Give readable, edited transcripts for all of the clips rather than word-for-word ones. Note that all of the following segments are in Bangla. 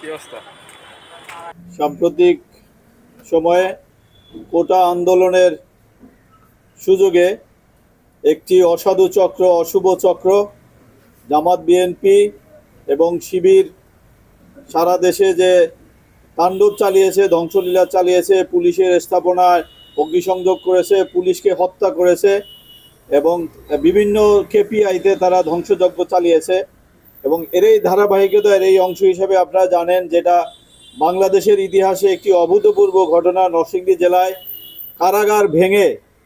কি অবস্থা? সাম্প্রতিক সময়ে কোটা আন্দোলনের সুযোগে একটি অসাধু চক্র, অশুভ চক্র, জামাত বিএনপি এবং শিবির সারা দেশে যে তাণ্ডব চালিয়েছে, ধ্বংসলীলা চালিয়েছে, পুলিশের স্থাপনায় অগ্নিসংযোগ করেছে, পুলিশকে হত্যা করেছে এবং বিভিন্ন কেপিআইতে তারা ধ্বংসযজ্ঞ চালিয়েছে। এবং এরই ধারাবাহিকতার এই অংশ হিসেবে আপনারা জানেন, যেটা বাংলাদেশের ইতিহাসে একটি অভূতপূর্ব ঘটনা, নরসিংদী জেলায় কারাগার ভেঙে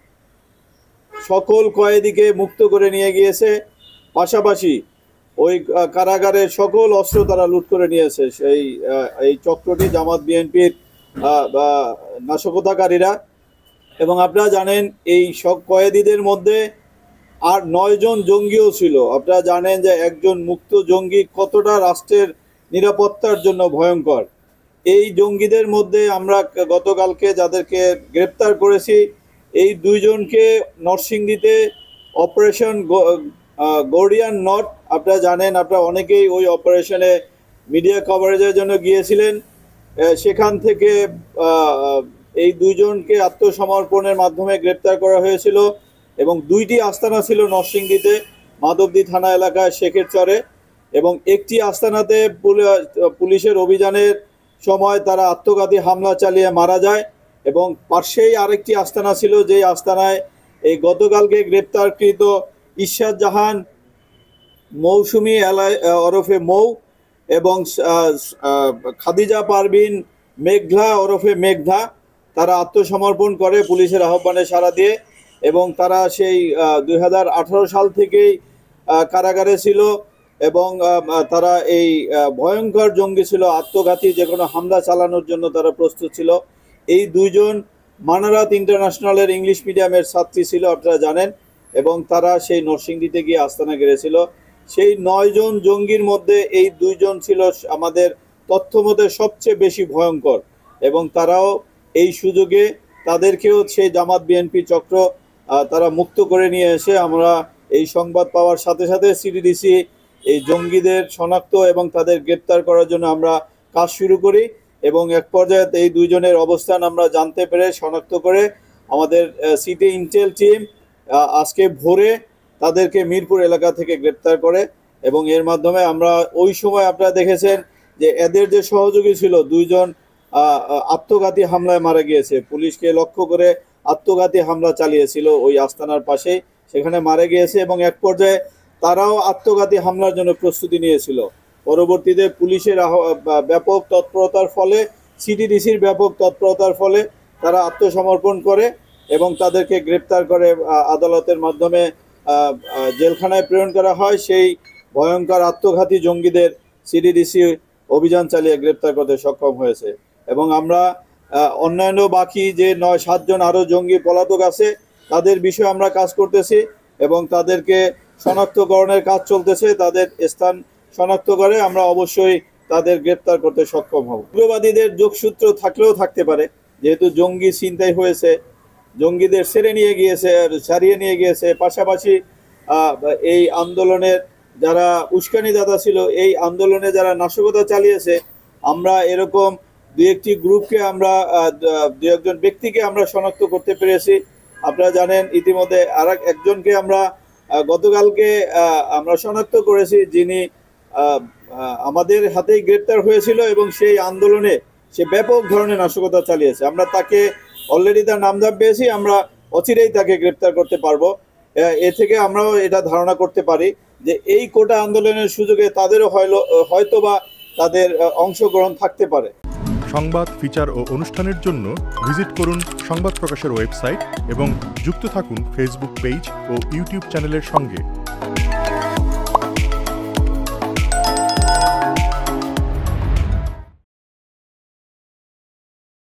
সকল কয়েদিকে মুক্ত করে নিয়ে গিয়েছে, পাশাপাশি ওই কারাগারের সকল অস্ত্র তারা লুট করে নিয়েছে এই চক্রটি, জামাত বিএনপির নাশকতাকারীরা। এবং আপনারা জানেন এই সব কয়েদিদের মধ্যে আর 9 জন জঙ্গিও ছিল। আপনারা জানেন যে একজন মুক্ত জঙ্গি কতটা রাষ্ট্রের নিরাপত্তার জন্য ভয়ঙ্কর। এই জঙ্গিদের মধ্যে আমরা গতকালকে যাদেরকে গ্রেপ্তার করেছি, এই 2 জনকে নরসিংদীতে অপারেশন গর্ডিয়ান নট, আপনারা জানেন, আপনারা অনেকেই ওই অপারেশনে মিডিয়া কভারেজের জন্য গিয়েছিলেন। সেখান থেকে এই 2 জনকে আত্মসমর্পণের মাধ্যমে গ্রেপ্তার করা হয়েছিল এবং 2টি আস্তানা ছিল নরসিংদীতে, মাধবদী থানা এলাকায় শেখের চরে, এবং একটি আস্তানাতে পুলিশের অভিযানের সময় তারা আত্মঘাতী হামলা চালিয়ে মারা যায়। এবং পাশেই আরেকটি আস্তানা ছিল, যেই আস্তানায় এই গতকালকে গ্রেপ্তারকৃত ইরশাদ জাহান, মৌসুমী ওরফে মৌ এবং খাদিজা পারভিন মেঘলা ওরফে মেঘনা, তারা আত্মসমর্পণ করে পুলিশের আহ্বানে সাড়া দিয়ে। এবং তারা সেই 2018 সাল থেকেই কারাগারে ছিল এবং তারা এই ভয়ঙ্কর জঙ্গি ছিল, আত্মঘাতী যে কোনো হামলা চালানোর জন্য তারা প্রস্তুত ছিল। এই 2 জন মানারাত ইন্টারন্যাশনালের ইংলিশ মিডিয়ামের ছাত্রী ছিল, আপনারা জানেন, এবং তারা সেই নরসিংদীতে গিয়ে আস্তানা গেড়েছিল। সেই 9 জন জঙ্গির মধ্যে এই 2 জন ছিল আমাদের তথ্য মতে সবচেয়ে বেশি ভয়ঙ্কর, এবং তারাও এই সুযোগে তাদেরকেও সেই জামাত বিএনপি চক্র তারা মুক্ত করে নিয়ে এসে, আমরা এই সংবাদ পাওয়ার সাথে সাথে সিটিডিসি এই জঙ্গিদের শনাক্ত এবং তাদের গ্রেপ্তার করার জন্য আমরা কাজ শুরু করি। এবং এক পর্যায়ে এই 2 জনের অবস্থান আমরা জানতে পেরে শনাক্ত করে আমাদের সিটি ইন্টেল টিম আজকে ভোরে তাদেরকে মিরপুর এলাকা থেকে গ্রেপ্তার করে। এবং এর মাধ্যমে আমরা ওই সময় আপনারা দেখেছেন যে এদের যে সহযোগী ছিল 2 জন আত্মঘাতী হামলায় মারা গিয়েছে, পুলিশকে লক্ষ্য করে আত্মঘাতী হামলা চালিয়েছিল ওই আস্তানার পাশে, সেখানে মারা গিয়েছে। এবং এক পর্যায়ে তারাও আত্মঘাতী হামলার জন্য প্রস্তুতি নিয়েছিল। পরবর্তীতে পুলিশের ব্যাপক তৎপরতার ফলে, সিটিডিসির ব্যাপক তৎপরতার ফলে তারা আত্মসমর্পণ করে এবং তাদেরকে গ্রেপ্তার করে আদালতের মাধ্যমে জেলখানায় প্রেরণ করা হয়। সেই ভয়ঙ্কর আত্মঘাতী জঙ্গিদের সিটিডিসি অভিযান চালিয়ে গ্রেপ্তার করতে সক্ষম হয়েছে। এবং আমরা অন্যান্য বাকি যে 9-7 জন আরও জঙ্গি পলাতক আছে, তাদের বিষয়ে আমরা কাজ করতেছি এবং তাদেরকে শনাক্তকরণের কাজ চলতেছে। তাদের স্থান শনাক্ত করে আমরা অবশ্যই তাদের গ্রেপ্তার করতে সক্ষম হব। উগ্রবাদীদের যোগসূত্র থাকলেও থাকতে পারে, যেহেতু জঙ্গি ছিনতাই হয়েছে, জঙ্গিদের ছাড়িয়ে নিয়ে গিয়েছে। পাশাপাশি এই আন্দোলনের যারা উস্কানিদাতা ছিল, এই আন্দোলনে যারা নাশকতা চালিয়েছে, আমরা এরকম 2-1টি গ্রুপকে, আমরা 2-1জন ব্যক্তিকে আমরা শনাক্ত করতে পেরেছি। আপনারা জানেন ইতিমধ্যে একজনকে আমরা গতকালকে আমরা শনাক্ত করেছি, যিনি আমাদের হাতেই গ্রেপ্তার হয়েছিল এবং সেই আন্দোলনে সে ব্যাপক ধরনের নাশকতা চালিয়েছে। আমরা তাকে অলরেডি তার নামধাম পেয়েছি, আমরা অচিরেই তাকে গ্রেপ্তার করতে পারবো। এ থেকে আমরাও এটা ধারণা করতে পারি যে এই কোটা আন্দোলনের সুযোগে তাদেরও হয়তোবা তাদের অংশগ্রহণ থাকতে পারে। সংবাদ, ফিচার ও অনুষ্ঠানের জন্য ভিজিট করুন সংবাদ প্রকাশের ওয়েবসাইট এবং যুক্ত থাকুন ফেসবুক পেজ ও ইউটিউব চ্যানেলের সঙ্গে।